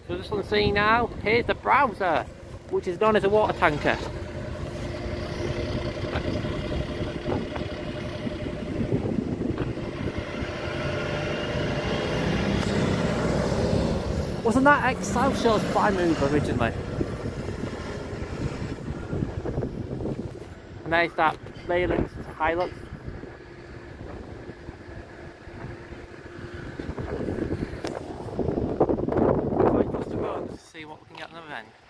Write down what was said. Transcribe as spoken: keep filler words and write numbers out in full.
So just on the scene now, here's the browser, which is known as a water tanker. Wasn't that ex-South Shores Prime Mover originally? And there's that Leyland Hilux. Going across the road to see what we can get on the other end.